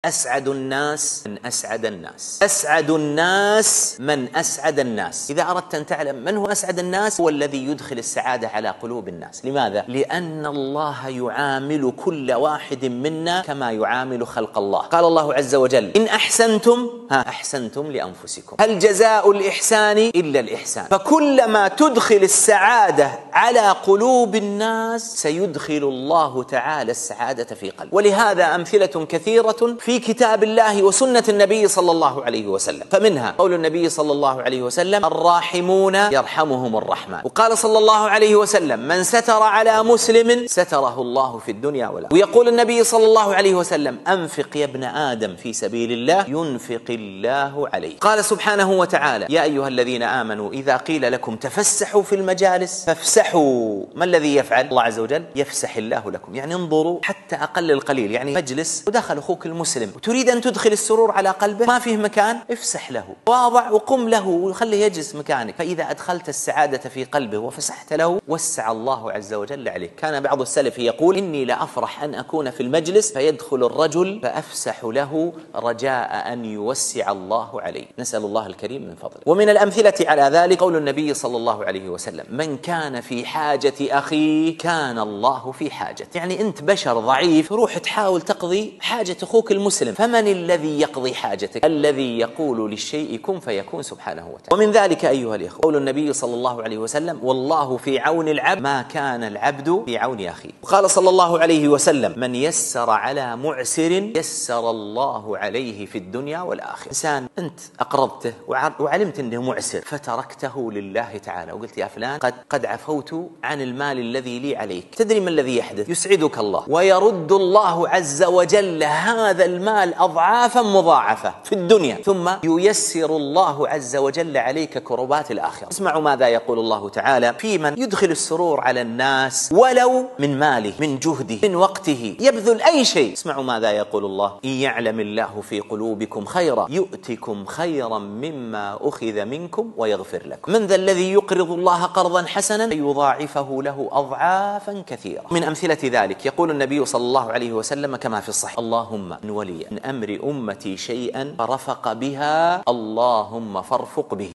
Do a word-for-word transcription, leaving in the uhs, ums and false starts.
أسعد الناس من أسعد الناس. أسعد الناس من أسعد الناس. إذا أردت أن تعلم من هو أسعد الناس، هو الذي يدخل السعادة على قلوب الناس. لماذا؟ لأن الله يعامل كل واحد منا كما يعامل خلق الله. قال الله عز وجل: إن أحسنتم ها أحسنتم لأنفسكم، هل جزاء الإحسان إلا الإحسان. فكلما تدخل السعادة على قلوب الناس سيدخل الله تعالى السعادة في قلب. ولهذا أمثلة كثيرة في كتاب الله وسنة النبي صلى الله عليه وسلم. فمنها قول النبي صلى الله عليه وسلم: الراحمون يرحمهم الرحمن. وقال صلى الله عليه وسلم: من ستر على مسلم ستره الله في الدنيا والآخرة. ويقول النبي صلى الله عليه وسلم: أنفق يا ابن آدم في سبيل الله ينفق الله عليه. قال سبحانه وتعالى: يا أيها الذين آمنوا إذا قيل لكم تفسحوا في المجالس فافسحوا. ما الذي يفعل الله عز وجل؟ يفسح الله لكم. يعني انظروا حتى أقل القليل، يعني مجلس ودخل أخوك المسلم وتريد أن تدخل السرور على قلبه، ما فيه مكان، افسح له، واضع وقم له وخليه يجلس مكانك. فإذا أدخلت السعادة في قلبه وفسحت له وسع الله عز وجل عليك. كان بعض السلف يقول: إني لأفرح أن أكون في المجلس فيدخل الرجل فأفسح له رجاء أن يوسع الله عليه. نسأل الله الكريم من فضله. ومن الأمثلة على ذلك قول النبي صلى الله عليه وسلم: من كان في حاجة أخيه كان الله في حاجة. يعني أنت بشر ضعيف، روح تحاول تقضي حاجة أخوك المسلم. فمن الذي يقضي حاجتك؟ الذي يقول للشيء كن فيكون سبحانه وتعالى. ومن ذلك أيها الإخوة قول النبي صلى الله عليه وسلم: والله في عون العبد ما كان العبد في عون أخيه. وقال صلى الله عليه وسلم: من يسر على معسر يسر الله عليه في الدنيا والآخرة. إنسان أنت أقرضته وعلمت أنه معسر فتركته لله تعالى وقلت: يا فلان قد قد عفوت عن المال الذي لي عليك. تدري ما الذي يحدث؟ يسعدك الله ويرد الله عز وجل هذا المال أضعافا مضاعفة في الدنيا، ثم ييسر الله عز وجل عليك كربات الآخرة. اسمعوا ماذا يقول الله تعالى في من يدخل السرور على الناس ولو من ماله، من جهده، من وقته، يبذل أي شيء. اسمعوا ماذا يقول الله: إن يعلم الله في قلوبكم خيرا يؤتكم خيرا مما أخذ منكم ويغفر لكم. من ذا الذي يقرض الله قرضا حسنا يضاعفه له أضعافا كثيرة. من أمثلة ذلك يقول النبي صلى الله عليه وسلم كما في الصحيح: اللهم إن ولي من أمر أمتي شيئا فرفق بها اللهم فارفق به.